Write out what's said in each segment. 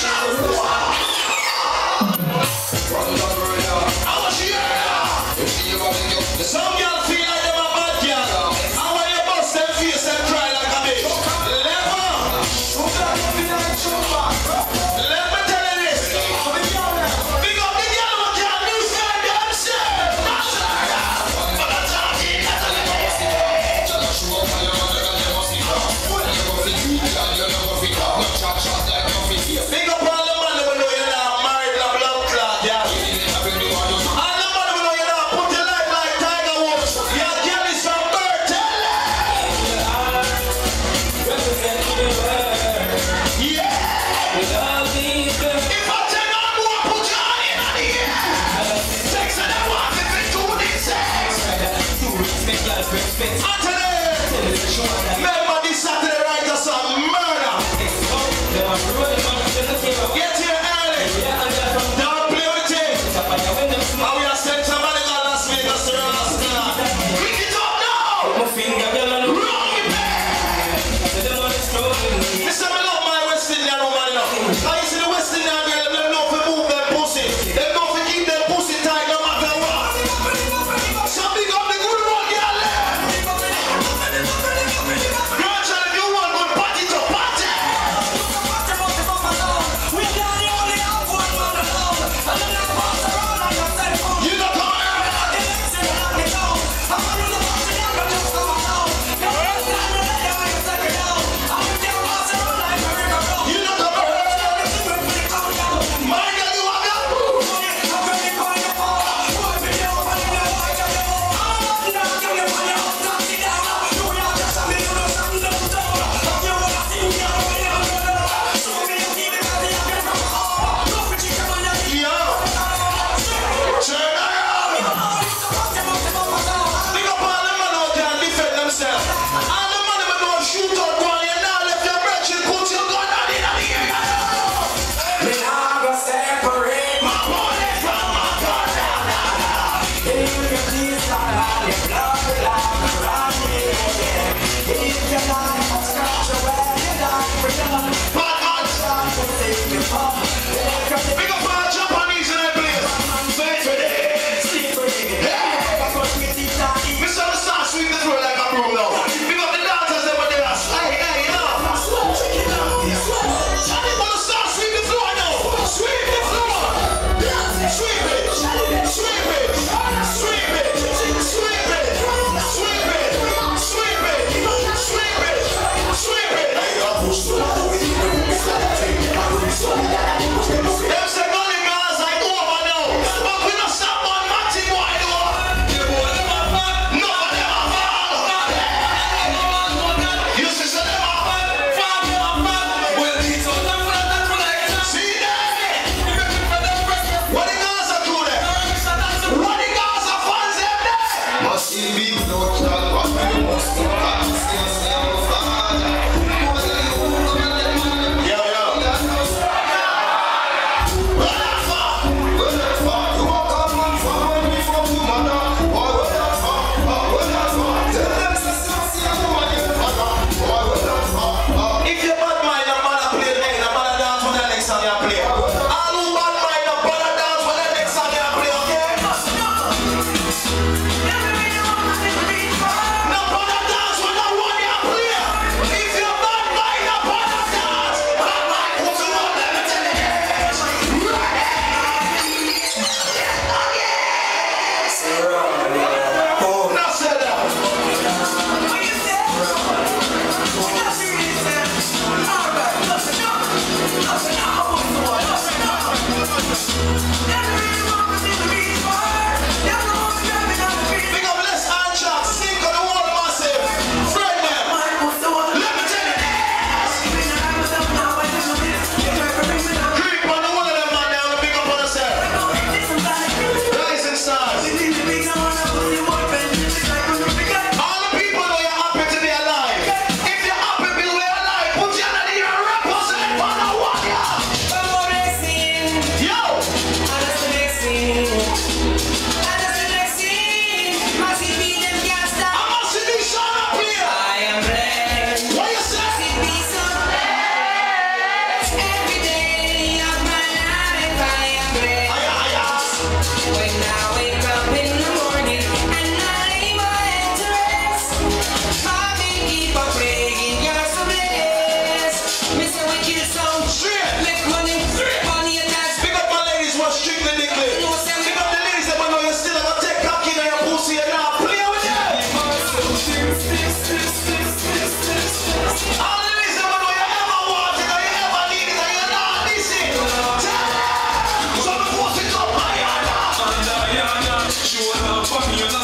Some girl feel like them a bad girl. And when you bust them face and cry like a bitch. Let me tell you this. Big up the girl who can't defend themselves. Big up all the man who know you're not married in a blood clot, yeah. All the man who know you're not put your life like Tiger Woods. You're getting some bird, tell them. Yeah. If I take on more, put your hand in the air. Sex and I want if it do this sex. Anthony, remember this Saturday night or some murder. Get here early. Don't play with it. And we are sent somebody to Las Vegas to Rasta. Pick it up now. Wrong it back. Listen, I love my West Indian woman enough. Now you see the West Indian girl, they know to move their pussy. They know to keep their pussy tight no matter what. So big up the good one, girl. Girl, if you want good party to party. You don't come here. You don't come here. My girl, you are good. Yo. Turn around. Big up all the man out there and defend themselves. All the man who don't shoot out one, you now left your brethren, put your gun on in the air. Me nah go separate my bullet from my gun. If you please not have your blood like around me. If you like, I'll scratch away your life for done. Bad man. Big up all Japanese in that place. Say for this. Mr. Start sweep the floor like a broom now. Big up the dancers that were there. Hey, yo. Wanna start sweep the floor now? Sweep the floor. Sweep it. Sweep it. Sweep it. Sweep it. Sweep it. Sweep it. Sweep it. Sweep it. Them say gully girls like over now. But we don't stop on matching boy though. None of them are fall. You see some them are fall. See that? What the girls are doing there? What the girls are fans them there? Must it be no child, but we must go back to see us now, Father. Yo. If you bad mind, a man a play the a man a dance when the next song you play. All who bad mind, a man a dance when the next song you play, okay? No man a dance when the one you play. If you bad mind, a man a dance. Bad mind, who's the one let me tell you? Now say that. Big up Les Anchak, sing on the wall massive. Friend them. Let me tell you this. Creep on the one of them man down, big up on yourself. Rising stars. All the people know you're happy to be alive. If you're happy to be alive, put your hand in your represent for the one, yeah. Yo. I must be shut up here. What you say?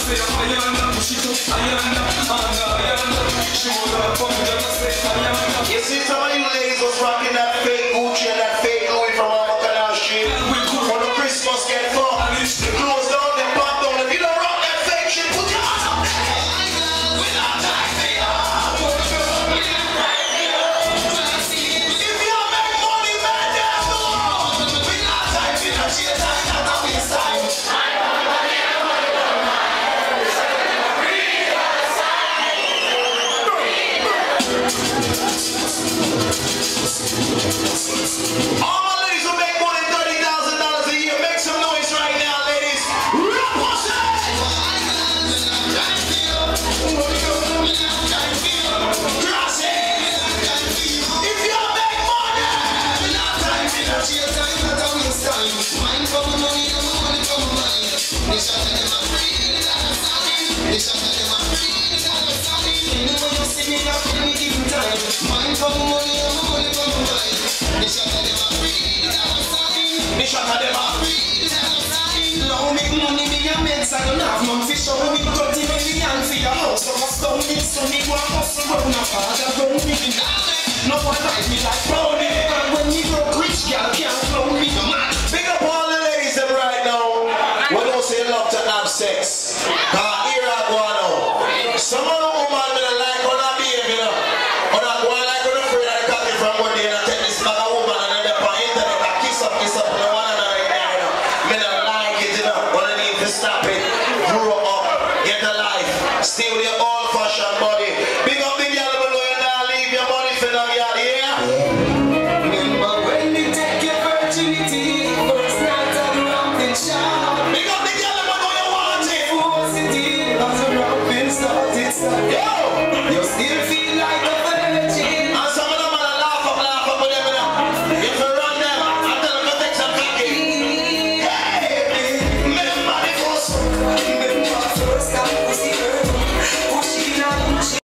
You see some of you ladies was rocking that fake Gucci and that fake Louis from Canal Street. When the Christmas get fucked, the clothes down, the pop down. If you don't rock that fake shit, put your hands up. We're not time for you. If you make money, man, there's no wrong. We're not time for you. She's time, not a waste time. All my ladies who make more than $30,000 a year, make some noise right now, ladies. If you make money, I don't have no fish or we 30 million for your house. So I stone it, so me go and hustle round a father round me. No one like me like Brownie. And when you broke rich, girl can't flow me. Big up all the ladies them right now. We don't say love to have sex. Here I go now. Some of the woman that like on a baby, you know. Or not go like on the afraid of the cocky from one day and I take this bag of woman and then they on internet and kiss up, and the one another in there, you know. Me don't like it, you know. But I need to stop it. Grow up, get a life, stay with your old-fashioned body. Big up the girl below you now, leave your money for the girl, yeah? Remember when you take your virginity, first night at the romping shop. Big up the girl below you want it. Force it in, as the romping started. Yeah.